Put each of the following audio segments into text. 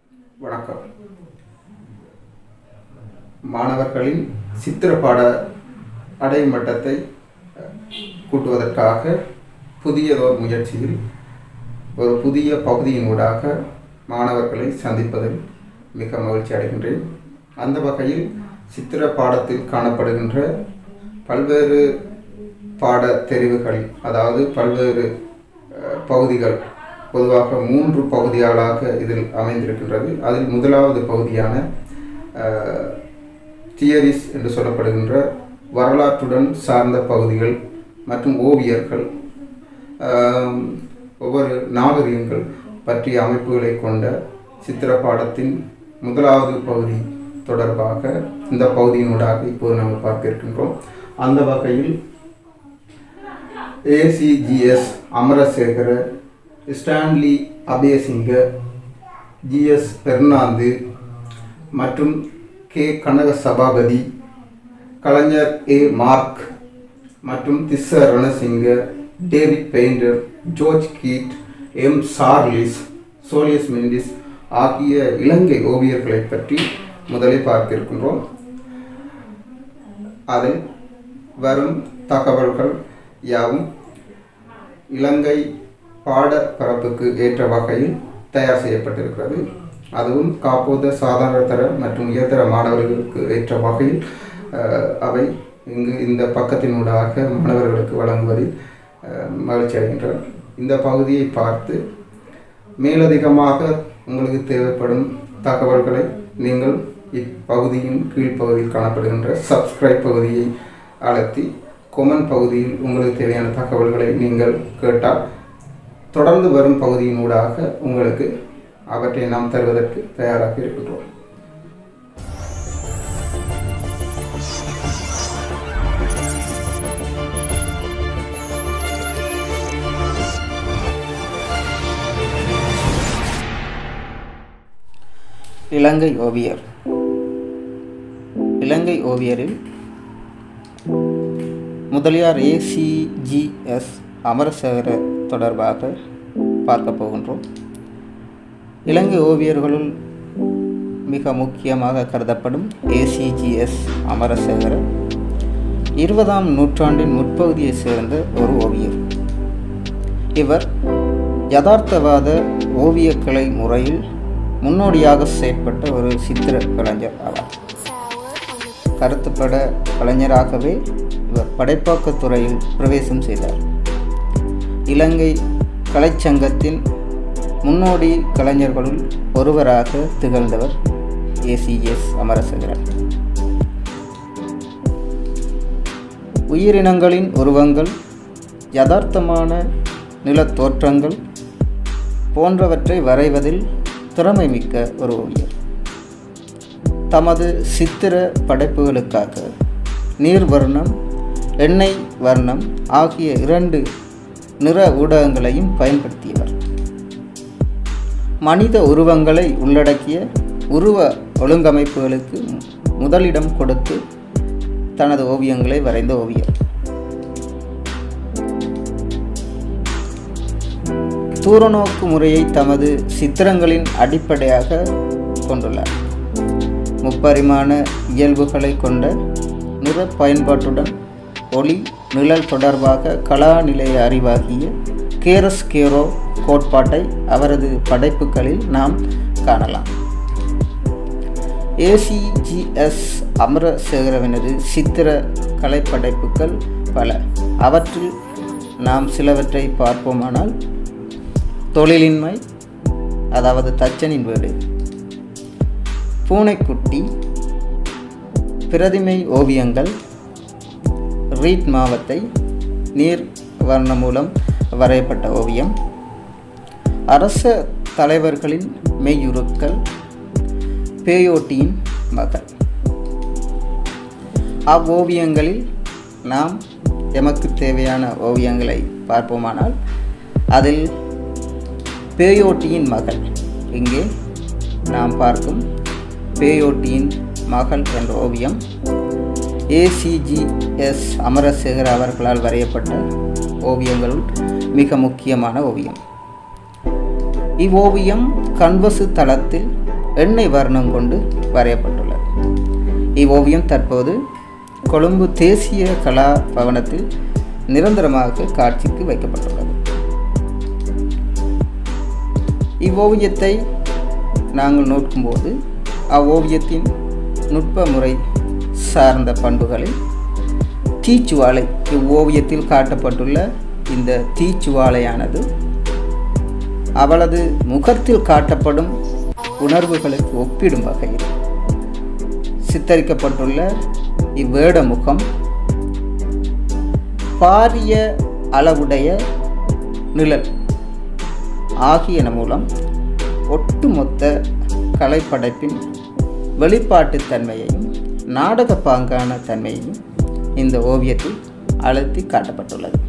வணக்கம். மாணவர்களின் சித்திரப்பாட அடைமட்டத்தை கூட்டுவதற்காக புதியதோர் முயற்சியில் ஒரு புதிய பகுதியினூடாக மாணவர்களை சந்திப்பதில் மிக மகிழ்ச்சி அடைகின்றேன். அந்த வகையில் சித்திர பாடத்தில் காணப்படுகின்ற பல்வேறு பாட தெரிவுகள், அதாவது பல்வேறு பகுதிகள், பொதுவாக 3 பகுதிகளாக இதில் அமைந்திருக்கின்றது. அதில் முதலாவது பகுதியான தியரிஸ் என்று சொல்லப்படுகின்ற வரலாற்றுடன் சார்ந்த பகுதிகள் மற்றும் ஓவியர்கள், ஒவ்வொரு நாகரிகங்கள் பற்றிய அமைப்புகளை கொண்ட சித்திர பாடத்தின் முதலாவது பகுதி தொடர்பாக இந்த பகுதியினூடாக இப்போது நாம் பார்க்க இருக்கின்றோம். அந்த வகையில் ACGS Amarasekara, Stanley Abeysinghe, GS Fernando மற்றும் K கனக சபாபதி, கலைஞர் A மார்க் மற்றும் Tissa Ranasinghe, David Paynter, George Keyt, M Charles, Solias Mendis ஆகிய இலங்கை ஓவியர்களை பற்றி முதலில் பார்க்க இருக்கின்றோம். அதில் வரும் தகவல்கள் யாவும் இலங்கை பாட பரப்புக்கு ஏற்ற வகையில் தயார் செய்யப்பட்டிருக்கிறது. அதுவும் காப்போத சாதாரண தர மற்றும் உயர்தர மாணவர்களுக்கு ஏற்ற வகையில் அவை இங்கு இந்த பக்கத்தினூடாக மாணவர்களுக்கு வழங்குவதில் மகிழ்ச்சி அடைகின்றனர். இந்த பகுதியை பார்த்து மேலதிகமாக உங்களுக்கு தேவைப்படும் தகவல்களை நீங்கள் இப்பகுதியின் கீழ்ப்பகுதியில் காணப்படுகின்ற சப்ஸ்கிரைப் பகுதியை அழுத்தி கொமெண்ட் பகுதியில் உங்களுக்கு தேவையான தகவல்களை நீங்கள் கேட்டால் தொடர்ந்து வரும் பகுதியினூடாக உங்களுக்கு அவற்றை நாம் தருவதற்கு தயாராக இருக்கின்றோம். இலங்கை ஓவியர். இலங்கை ஓவியரில் முதலியார் ACGS அமரசேகர தொடர்பாக பார்க்க போகின்றோம். இலங்கை ஓவியர்களுள் மிக முக்கியமாக கருதப்படும் ACGS அமரசேகர 20ஆம் நூற்றாண்டின் முற்பகுதியை சேர்ந்த ஒரு ஓவியர். இவர் யதார்த்தவாத ஓவியக்கலை முறையில் முன்னோடியாக செயற்பட்ட ஒரு சித்திர கலைஞர் ஆவார். கருத்துப்பட கலைஞராகவே இவர் படைப்பாக்கத் துறையில் பிரவேசம் செய்தார். இலங்கை கலைச்சங்கத்தின் முன்னோடி கலைஞர்களுள் ஒருவராக திகழ்ந்தவர் ACGS அமரசேகரன். உயிரினங்களின் உருவங்கள், யதார்த்தமான நிலத்தோற்றங்கள் போன்றவற்றை வரைவதில் திறமை மிக்க ஒரு ஓவியர். தமது சித்திர படைப்புகளுக்காக நீர் வர்ணம், எண்ணெய் வர்ணம் ஆகிய 2 நிற ஊடகங்களையும் பயன்படுத்தியவர். மனித உருவங்களை உள்ளடக்கிய உருவ ஒழுங்கமைப்புகளுக்கு முதலிடம் கொடுத்து தனது ஓவியங்களை வரைந்த ஓவியர். தூரநோக்கு முறையை தமது சித்திரங்களின் அடிப்படையாக கொண்டுள்ளார். முப்பரிமாண இயல்புகளை கொண்ட நிற பயன்பாட்டுடன் ஒளி நிழல் தொடர்பாக கலாநிலைய அறிவாகிய கேரஸ்கேரோ கோட்பாட்டை அவரது படைப்புகளில் நாம் காணலாம். ACGS அமரசேகரவினது சித்திர கலைப்படைப்புகள் பல. அவற்றில் நாம் சிலவற்றை பார்ப்போமானால், தொழிலின்மை, அதாவது தச்சனின் வீடு, பூனைக்குட்டி, பிரதிமை ஓவியங்கள், ரீட் மாவத்தை நீர் வர்ணம் மூலம் வரையப்பட்ட ஓவியம், அரச தலைவர்களின் மெய்யுருக்கள், பேயோட்டியின் மகள். அவ்வோவியங்களில் நாம் எமக்கு தேவையான ஓவியங்களை பார்ப்போமானால், அதில் பேயோட்டியின் மகள், இங்கே நாம் பார்க்கும் பேயோட்டியின் மகள் என்ற ஓவியம் ACGS அமரசேகர அவர்களால் வரையப்பட்ட ஓவியங்களுள் மிக முக்கியமான ஓவியம். இவ்வோவியம் கன்வசு தளத்தில் எண்ணெய் வர்ணம் கொண்டு வரையப்பட்டுள்ளது. இவ்வோவியம் தற்போது கொழும்பு தேசிய கலா பவனத்தில் நிரந்தரமாக காட்சிக்கு வைக்கப்பட்டுள்ளது. இவ்வோவியத்தை நாங்கள் நோக்கும்போது அவ்வோவியத்தின் நுட்ப முறை சார்ந்த பண்புகளில் தீச்சுவாலை, இவ்வோவியத்தில் காட்டப்பட்டுள்ள இந்த தீச்சுவாலையானது அவளது முகத்தில் காட்டப்படும் உணர்வுகளுக்கு ஒப்பிடும் வகையில் சித்தரிக்கப்பட்டுள்ள இவ்வேட முகம் பாரிய அளவுடைய நிழல் ஆகியன மூலம் ஒட்டுமொத்த கலைப்படைப்பின் வெளிப்பாட்டுத் தன்மையையும் நாடக பாங்கான தன்மையையும் இந்த ஓவியத்தில் அழுத்தி காட்டப்பட்டுள்ளது.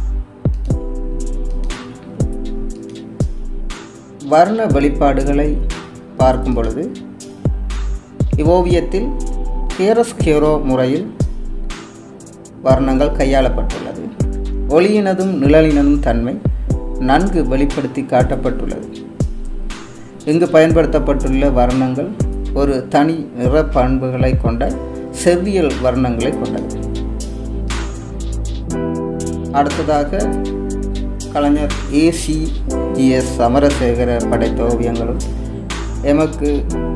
வர்ண வெளிப்பாடுகளை பார்க்கும் பொழுது இவ்வோவியத்தில் கேரஸ்கேரோ முறையில் வர்ணங்கள் கையாளப்பட்டுள்ளது. ஒளியினதும் நிழலினதும் தன்மை நன்கு வெளிப்படுத்தி காட்டப்பட்டுள்ளது. இங்கு பயன்படுத்தப்பட்டுள்ள வர்ணங்கள் ஒரு தனி நிற பண்புகளை கொண்ட செவ்வியல் வர்ணங்களை கொண்டது. அடுத்ததாக கலைஞர் ACGS சமரசேகர படைத்த ஓவியங்களும் எமக்கு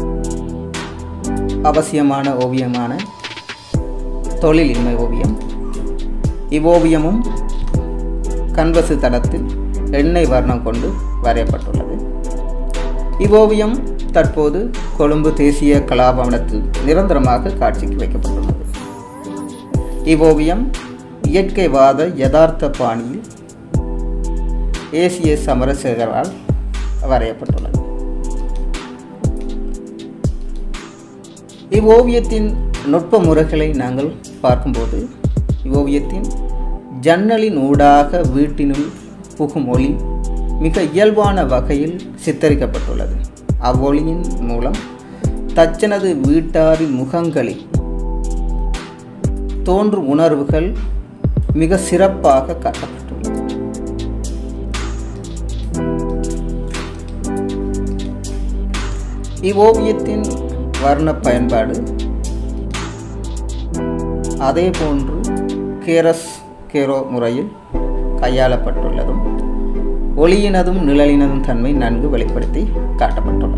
அவசியமான ஓவியமான தொழிலின்மை ஓவியம். இவ்வோவியமும் கன்வசு தளத்தில் எண்ணெய் வர்ணம் கொண்டு வரையப்பட்டுள்ளது. இவ்வோவியம் தற்போது கொழும்பு தேசிய கலாபவனத்தில் நிரந்தரமாக காட்சிக்கு வைக்கப்பட்டுள்ளது. இவ்வோவியம் இயற்கைவாத யதார்த்த பாணியில் ACS சமரசேகரால் வரையப்பட்டுள்ளது. இவ்வோவியத்தின் நுட்ப முறைகளை நாங்கள் பார்க்கும்போது இவ்வோவியத்தின் ஜன்னலின் ஊடாக வீட்டினுள் புகும் ஒளி மிக இயல்பான வகையில் சித்தரிக்கப்பட்டுள்ளது. அவ்வொளியின் மூலம் தச்சனது வீட்டாரின் முகங்களில் தோன்றும் உணர்வுகள் மிக சிறப்பாக காட்டப்பட்டுள்ளது. இவ்வோவியத்தின் வர்ண பயன்பாடு அதே போன்று கேரஸ்கேரோ முறையில் கையாளப்பட்டுள்ளதும் ஒளியினதும் நிழலினதும் தன்மை நன்கு வெளிப்படுத்தி காட்டப்பட்டுள்ளது.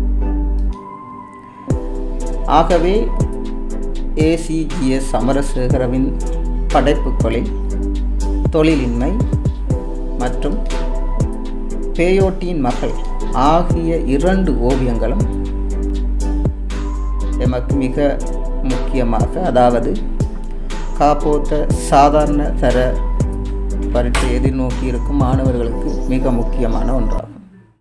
ஆகவே ACGS சமரசேகரவின் படைப்புகளில் தொழிலின்மை மற்றும் பேயோட்டியின் மகள் ஆகிய இரண்டு ஓவியங்களும் எமக்கு மிக முக்கியமாக, அதாவது காப்போத்த சாதாரண தர பரீட்சை எதிர்நோக்கி இருக்கும் மாணவர்களுக்கு மிக முக்கியமான ஒன்றாகும்.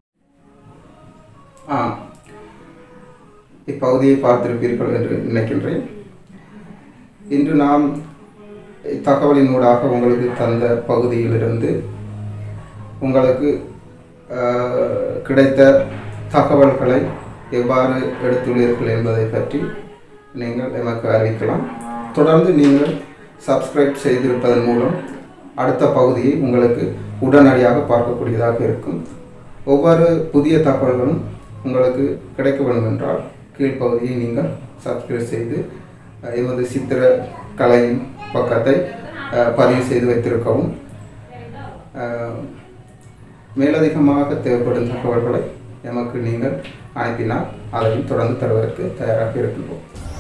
இப்பகுதியை பார்த்திருப்பீர்கள் என்று நினைக்கின்றேன். இன்று நாம் தகவலினூடாக உங்களுக்கு தந்த பகுதியிலிருந்து உங்களுக்கு கிடைத்த தகவல்களை எவ்வாறு எடுத்துள்ளீர்கள் என்பதை பற்றி நீங்கள் எமக்கு அறிவிக்கலாம். தொடர்ந்து நீங்கள் சப்ஸ்கிரைப் செய்திருப்பதன் மூலம் அடுத்த பகுதியை உங்களுக்கு உடனடியாக பார்க்கக்கூடியதாக இருக்கும். ஒவ்வொரு புதிய தகவல்களும் உங்களுக்கு கிடைக்க வேண்டும் என்றால் கீழ்ப்பகுதியை நீங்கள் சப்ஸ்கிரைப் செய்து எமது சித்திர கலையின் பக்கத்தை பதிவு செய்து வைத்திருக்கவும், மேலதிகமாக தேவைப்படும் தகவல்களை எமக்கு நீங்கள் அனுப்பினால் அதையும் தொடர்ந்து தருவதற்கு தயாராக இருக்கின்றோம்.